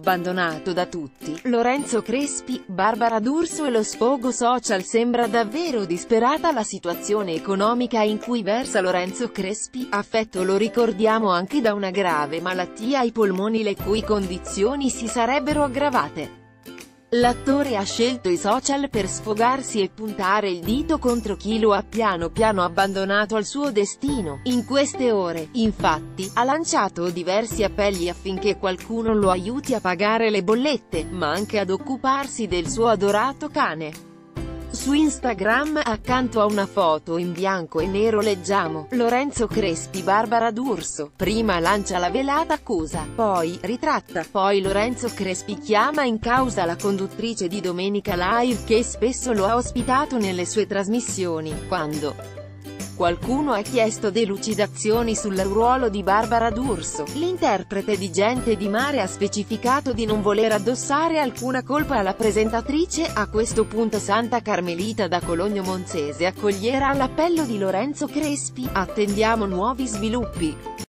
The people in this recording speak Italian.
abbandonato da tutti. Lorenzo Crespi, Barbara D'Urso e lo sfogo social. Sembra davvero disperata la situazione economica in cui versa Lorenzo Crespi, affetto, lo ricordiamo, anche da una grave malattia ai polmoni, le cui condizioni si sarebbero aggravate. L'attore ha scelto i social per sfogarsi e puntare il dito contro chi lo ha piano piano abbandonato al suo destino. In queste ore, infatti, ha lanciato diversi appelli affinché qualcuno lo aiuti a pagare le bollette, ma anche ad occuparsi del suo adorato cane. Su Instagram, accanto a una foto in bianco e nero, leggiamo: Lorenzo Crespi, Barbara D'Urso. Prima lancia la velata accusa, poi ritratta, poi Lorenzo Crespi chiama in causa la conduttrice di Domenica Live, che spesso lo ha ospitato nelle sue trasmissioni. Quando qualcuno ha chiesto delucidazioni sul ruolo di Barbara D'Urso, l'interprete di Gente di Mare ha specificato di non voler addossare alcuna colpa alla presentatrice. A questo punto Santa Carmelita da Cologno Monzese accoglierà l'appello di Lorenzo Crespi. Attendiamo nuovi sviluppi.